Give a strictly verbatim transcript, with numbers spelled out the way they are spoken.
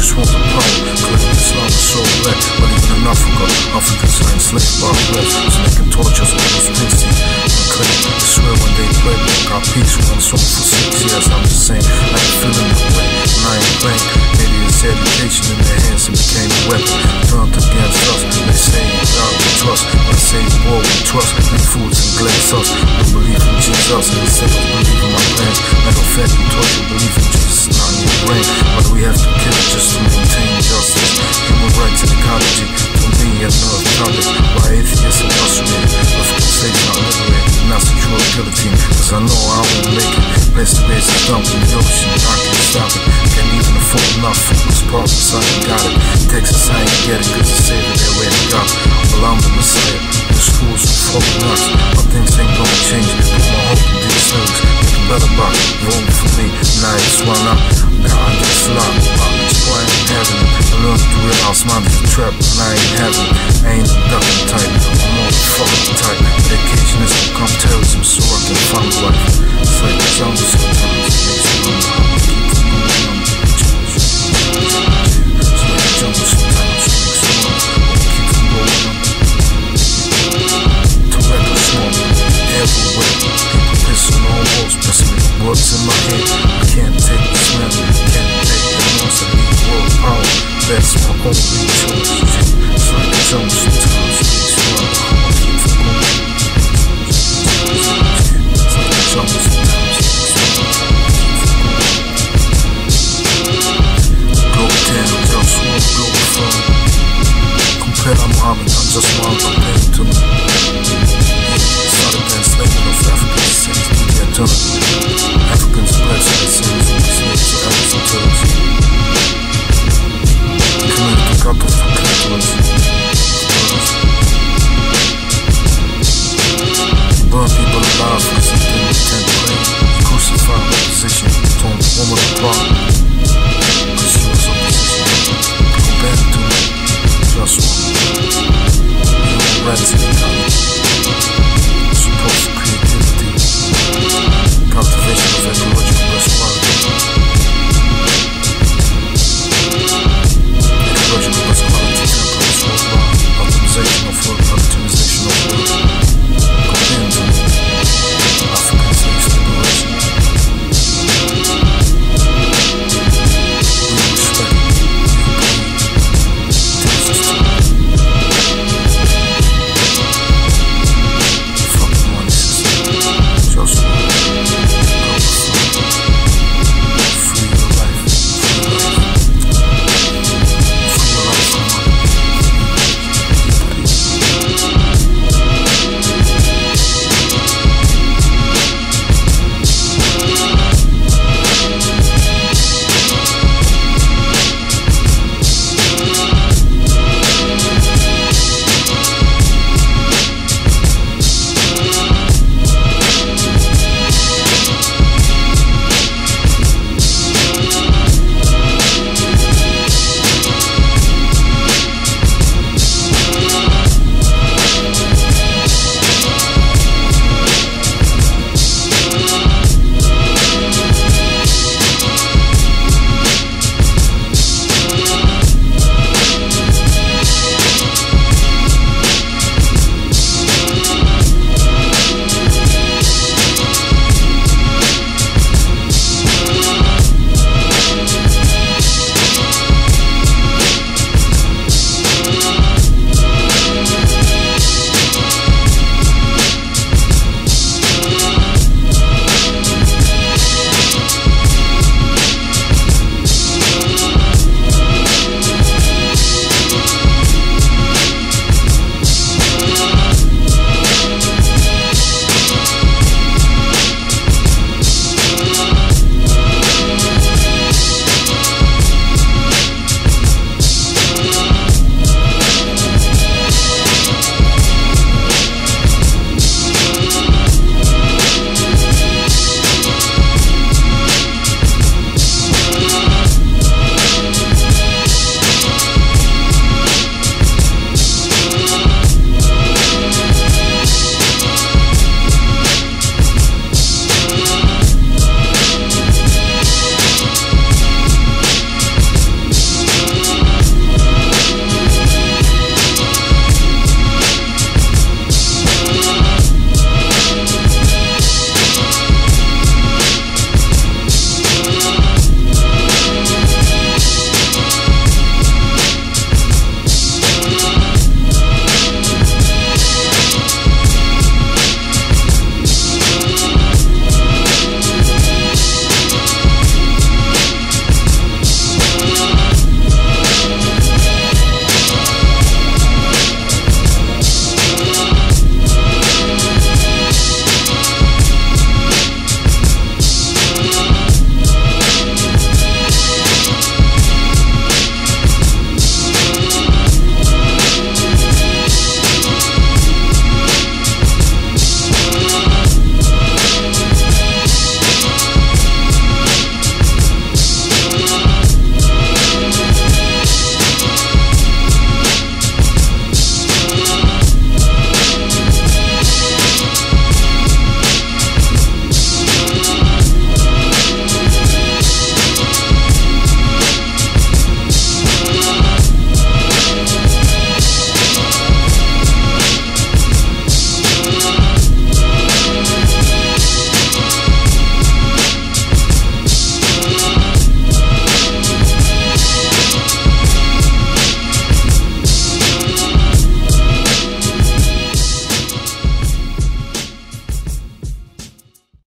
just want the power. Collecting Islam is so black, but even in Africa, Africans are enslaved by blacks, so they can torture us with those things. I swear when they play, got peace when I'm song for six years. I'm just saying, I ain't feeling the way, and I ain't playing. Maybe it's education in their hands and became a weapon. Turned against us, they say God we trust. I say war we trust, and foods and glass us. We believe in Jesus, and they say we believe in my plans. Matter of fact, we taught you believe in Jesus, not in your brain. But we have to kill it just to maintain justice. Human rights and ecology, for me, another topic. Why atheists incarcerated, African slaves not liberated. Not secure guillotine, cause I know I won't make it. Best to raise a dump in the ocean, I can't stop it. Can't even afford enough for this problems, I ain't got it. Texas, I ain't get it, cause they say that they already got it. Well, I'm the Messiah, the schools are fucking nuts. But things ain't gonna change, put my hope in these lyrics. Making better by voting for me, now it's one up. God, it's locked, that's why I ain't having it. I learned to realize mine is a trap, and I ain't having it. I ain't a ducking type, I'm all fucking type. Medication has become terrorism, so I can find life. It's like the jungle sometimes, it makes me wonder how I keep from going on. It's like the jungle sometimes, it makes me wonder how I keep from going on. Tobacco smoke, everywhere. People pissing on walls, pressing the words in my head. I can't take the smell, can't take the noise. I need world power, that's my only choice. It's like the jungle sometimes, it makes me wonder how I keep from going on. Globalfirm, JustWar, Globalfirm. Compare Muhammad, I'm just one compared to me. It's not against slavery of African slaves, we get done. Africans blessed by slaves, and slaves are Arabs and Turks. The community got off for capitalist. Burn people alive for something we can't claim. Crucify the position, torn the woman apart. Cause she was opposition. Go back to me, JustWar. Human rights and ecology. Support for creativity. Cultivation of ecological best quality. Ecological best quality templates worldwide. Optimization of work, optimization of work. African slaves liberation. We respect you. This is true.